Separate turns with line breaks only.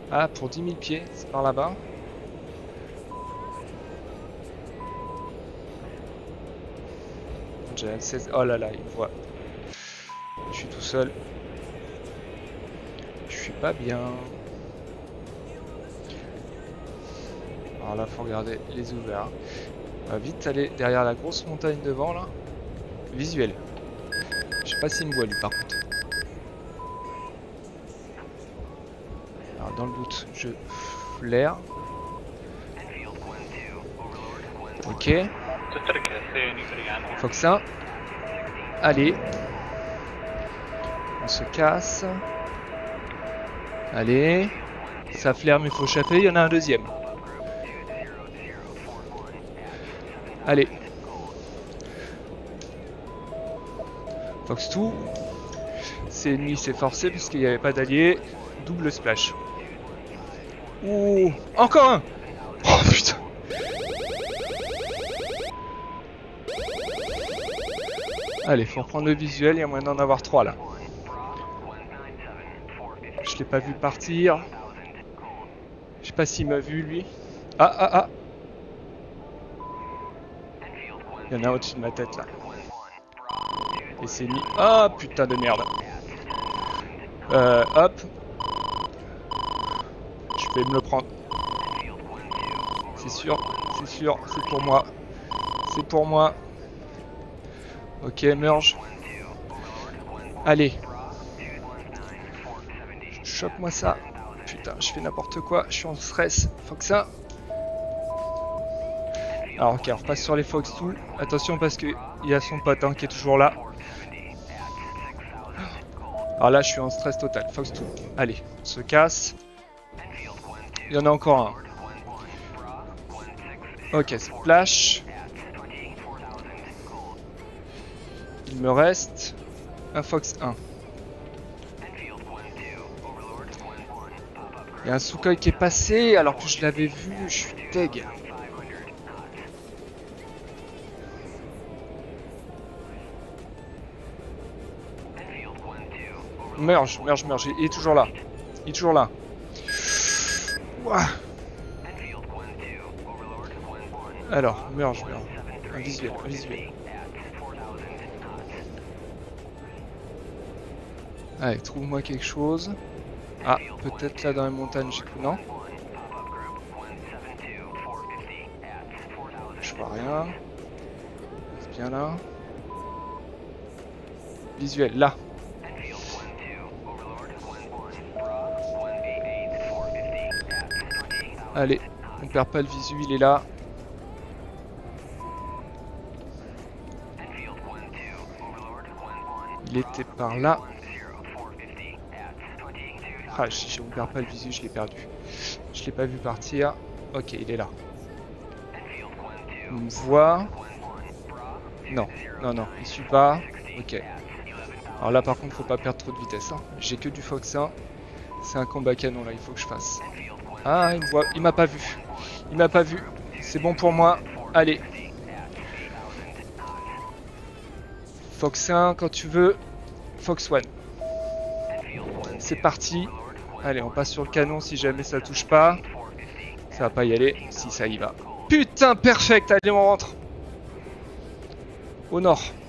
Ah, pour 10 000 pieds, c'est par là-bas. J'ai 16. Oh là là, il me voit. Je suis tout seul. Je suis pas bien. Alors là, faut regarder les ouverts. On va vite aller derrière la grosse montagne devant là. Visuel. Je sais pas s'il me voit lui par contre. Alors dans le doute, je flaire. Ok. Fox 1. Allez. On se casse. Allez. Ça flaire mais il faut échapper. Il y en a un deuxième. Allez. Fox 2. C'est ennemi, c'est forcé parce qu'il n'y avait pas d'allié. Double splash. Ouh. Encore un. Oh putain. Allez, faut reprendre le visuel, il y a moyen d'en avoir 3 là. Je l'ai pas vu partir. Je sais pas s'il m'a vu lui. Ah ah ah. Il y en a au-dessus de ma tête là. Et c'est mis. Ah putain de merde. Hop. Je vais me le prendre. C'est sûr, c'est pour moi. C'est pour moi. Ok, merge. Allez. Chope-moi ça. Putain, je fais n'importe quoi. Je suis en stress. Fox 1. Alors, ok, on repasse sur les Fox 2. Attention parce qu'il y a son pote hein, qui est toujours là. Alors là, je suis en stress total. Fox 2. Allez, on se casse. Il y en a encore un. Ok, splash. Il me reste un Fox 1. Il y a un Sukhoi qui est passé alors que je l'avais vu, je suis deg. Merge, il est toujours là. Il est toujours là. Ouah. Alors, merge. Un visuel. Allez, trouve-moi quelque chose. Ah, peut-être là dans les montagnes, j'ai cru, non? Je vois rien. C'est bien là. Visuel, là. Allez, on perd pas le visu, il est là. Il était par là. Ah, si on perd pas le visu, je l'ai perdu. Je l'ai pas vu partir. Ok, il est là. Il me voit. Non, il suit pas. Ok. Alors là, par contre, faut pas perdre trop de vitesse. Hein. J'ai que du Fox 1. C'est un combat canon là, il faut que je fasse. Ah, il me voit. Il m'a pas vu. C'est bon pour moi. Allez. Fox 1 quand tu veux. Fox 1. C'est parti. Allez, on passe sur le canon si jamais ça touche pas. Ça va pas y aller. Si, ça y va. Putain, perfect. Allez, on rentre. Au nord.